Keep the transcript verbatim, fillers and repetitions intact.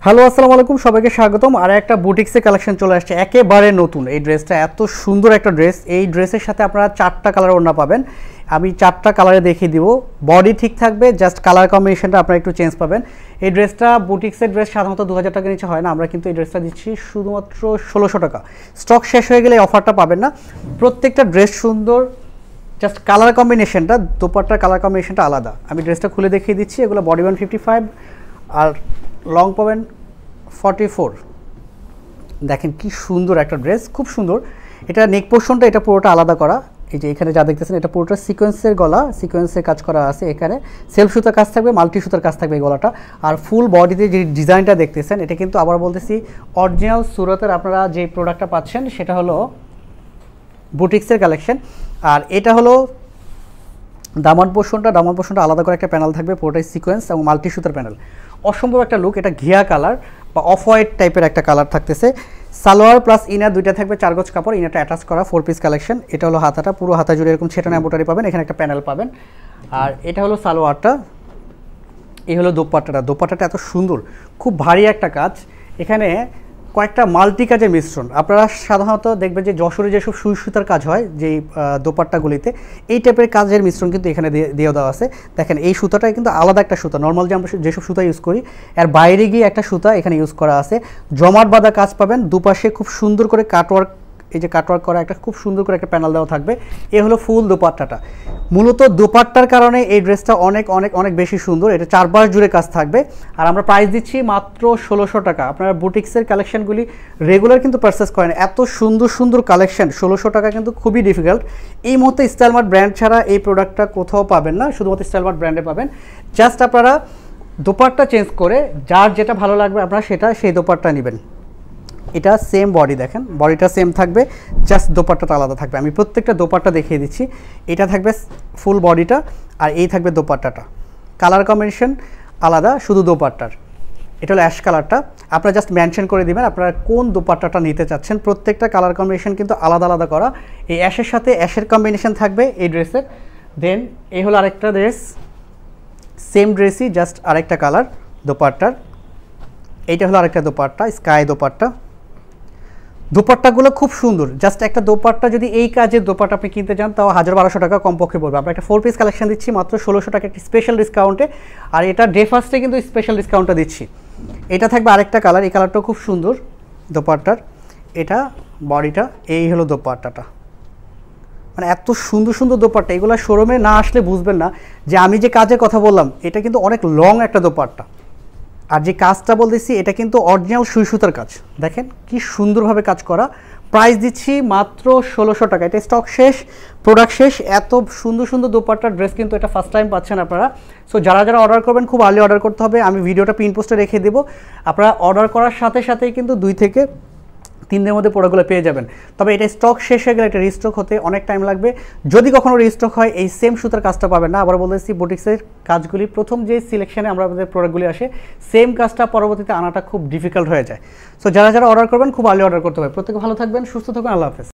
Hello আসসালামু আলাইকুম, সবাইকে স্বাগতম। আর একটা বুটিক্সের কালেকশন চলে আসছে, একেবারে নতুন। এই ড্রেসটা এত সুন্দর একটা ড্রেস। এই ড্রেসের সাথে আপনারা চারটা কালার ওড়না পাবেন। আমি চারটা কালারে দেখিয়ে দিব। বডি ঠিক থাকবে, জাস্ট কালার কম্বিনেশনটা আপনারা একটু চেঞ্জ পাবেন। এই ড্রেসটা বুটিক্সের ড্রেস সাধারণত দু হাজার টাকা নিচে হয় না, আমরা কিন্তু এই ড্রেসটা দিচ্ছি শুধুমাত্র ষোলোশো টাকা। স্টক শেষ হয়ে গেলে এই অফারটা পাবেন না। প্রত্যেকটা ড্রেস সুন্দর, জাস্ট কালার কম্বিনেশনটা, দোপাট্টার কালার কম্বিনেশনটা আলাদা। আমি ড্রেসটা খুলে দেখিয়ে দিচ্ছি। এগুলো বডি ওয়ান ফিফটি ফাইভ আর লং পাবেন ফর্টি ফোর। দেখেন কি সুন্দর একটা ড্রেস, খুব সুন্দর। এটা নেক পোর্শনটা এটা পুরোটা আলাদা করা। এই যে এখানে যা দেখতেছেন এটা পুরোটা সিকোয়েন্সের গলা, সিকোয়েন্সের কাজ করা আছে। এখানে সেলফ সুতার কাজ থাকবে, মাল্টি সুতার কাজ থাকবে এই গলাটা। আর ফুল বডিতে যে ডিজাইনটা দেখতেছেন এটা কিন্তু আবার বলতেছি অরিজিনাল সুরতের আপনারা যে প্রোডাক্টটা পাচ্ছেন সেটা হলো বুটিক্সের কালেকশন। আর এটা হলো দামান পোর্শনটা, দামান পোর্শনটা আলাদা করে একটা প্যানেল থাকবে, পুরোটাই সিকোয়েন্স এবং মাল্টি সুতার প্যানেল। অসম্ভব একটা লুক। এটা ঘিয়া কালার বা অফ হোয়াইট টাইপের একটা কালার থাকতেছে। সালোয়ার প্লাস ইনার দুইটা থাকবে, চার গজ কাপড়, ইনারটা অ্যাটাচ করা, ফোর পিস কালেকশন। এটা হলো হাতাটা, পুরো হাতা জুড়ে এরকম ছেটানো এম্ব্রয়ডারি পাবেন, এখানে একটা প্যানেল পাবেন। আর এটা হলো সালোয়ারটা, এই হলো দোপাট্টাটা। দোপাট্টাটা এত সুন্দর, খুব ভারী একটা কাজ। এখানে কয়েকটা মাল্টি কাজের মিশ্রণ। আপনারা সাধারণত দেখবেন যে যশোরে যেসব সুই সুতার কাজ হয় যেই দোপাট্টাগুলিতে, এই টাইপের কাজের মিশ্রণ কিন্তু এখানে দিয়ে দেওয়া আছে। দেখেন এই সুতাটা কিন্তু আলাদা একটা সুতা, নর্মাল যে আমরা যেসব সুতা ইউজ করি এর বাইরে গিয়ে একটা সুতা এখানে ইউজ করা আছে। জমাট বাঁধা কাজ পাবেন, দুপাশে খুব সুন্দর করে কাটওয়ার্ক, এই যে কাটওয়ার্ক করা একটা খুব সুন্দর করে একটা প্যানেল দেওয়া থাকবে। এ হলো ফুল দোপাট্টাটা। মূলত দোপাট্টার কারণে এই ড্রেসটা অনেক অনেক অনেক বেশি সুন্দর। এটা চারপাশ জুড়ে কাজ থাকবে। আর আমরা প্রাইস দিচ্ছি মাত্র ষোলোশো টাকা। আপনারা বুটিক্সের কালেকশনগুলি রেগুলার কিন্তু পারচেস করেন, এত সুন্দর সুন্দর কালেকশন ষোলোশো টাকা কিন্তু খুবই ডিফিকাল্ট। এই মুহূর্তে স্টাইলমার্ট ব্র্যান্ড ছাড়া এই প্রোডাক্টটা কোথাও পাবেন না, শুধুমাত্র স্টাইলমার্ট ব্র্যান্ডে পাবেন। জাস্ট আপনারা দোপাট্টা চেঞ্জ করে যার যেটা ভালো লাগবে আপনারা সেটা সেই দোপাট্টা নেবেন। এটা সেম বডি, দেখেন বডিটা সেম থাকবে, জাস্ট দোপাট্টাটা আলাদা থাকবে। আমি প্রত্যেকটা দোপাট্টা দেখিয়ে দিচ্ছি। এটা থাকবে ফুল বডিটা আর এই থাকবে দোপাট্টাটা। কালার কম্বিনেশন আলাদা শুধু দোপাট্টার। এটা হলো অ্যাশ কালারটা। আপনারা জাস্ট মেনশন করে দিবেন আপনারা কোন দোপাট্টাটা নিতে চাচ্ছেন। প্রত্যেকটা কালার কম্বিনেশন কিন্তু আলাদা আলাদা করা। এই অ্যাশের সাথে অ্যাশের কম্বিনেশন থাকবে এই ড্রেসের। দেন এই হলো আরেকটা ড্রেস, সেম ড্রেসই জাস্ট আরেকটা কালার দোপাট্টার। এইটা হলো আরেকটা দোপাট্টা, স্কাই দোপাট্টা। দোপাট্টাগুলো খুব সুন্দর। জাস্ট একটা দোপাট্টা যদি এই কাজের দোপাট্টা আপনি কিনতে চান তাও হাজার বারোশো টাকা কমপক্ষে পড়বে। আমরা একটা ফোর পিস কালেকশন দিচ্ছি মাত্র ষোলোশো টাকা একটি স্পেশাল ডিসকাউন্টে। আর এটা ডে ফার্স্টে কিন্তু স্পেশাল ডিসকাউন্টটা দিচ্ছি। এটা থাকবে আরেকটা কালার, এই কালারটাও খুব সুন্দর দোপাট্টার। এটা বডিটা, এই হলো দোপাট্টাটা। মানে এত সুন্দর সুন্দর দোপাট্টা, এগুলো শোরুমে না আসলে বুঝবেন না যে আমি যে কাজের কথা বললাম এটা কিন্তু অনেক লং একটা দোপাট্টা। আর যে কাজটা বলতেছি এটা কিন্তু অরিজিনাল সুই সুতার কাজ। দেখেন কি সুন্দরভাবে কাজ করা। প্রাইস দিচ্ছি মাত্র ষোলোশো টাকা। এটা স্টক শেষ, প্রোডাক্ট শেষ। এত সুন্দর সুন্দর দোপাট্টার ড্রেস কিন্তু এটা ফার্স্ট টাইম পাচ্ছেন আপনারা। সো যারা যারা অর্ডার করবেন খুব আর্লি অর্ডার করতে হবে। আমি ভিডিওটা পিন পোস্টে রেখে দেবো। আপনারা অর্ডার করার সাথে সাথেই কিন্তু দুই থেকে তিন দিনের মধ্যে প্রোডাক্টগুলো পেয়ে যাবেন। তবে এটা স্টক শেষ হয়ে গেলে এটা রিস্টক হতে অনেক টাইম লাগবে। যদি কখনো রিস্টক হয় এই সেম সুতার কাজটা পাবেন না। আবার বলতেছি বুটিক্সের কাজগুলি প্রথম যে সিলেকশনে আমরা আমাদের প্রোডাক্টগুলি আসে সেম কাজটা পরবর্তীতে আনাটা খুব ডিফিকাল্ট হয়ে যায়। সো যারা যারা অর্ডার করবেন খুব আর্লি অর্ডার করতে হবে। প্রত্যেকে ভালো থাকবেন, সুস্থ থাকবেন, আল্লাহ হাফেজ।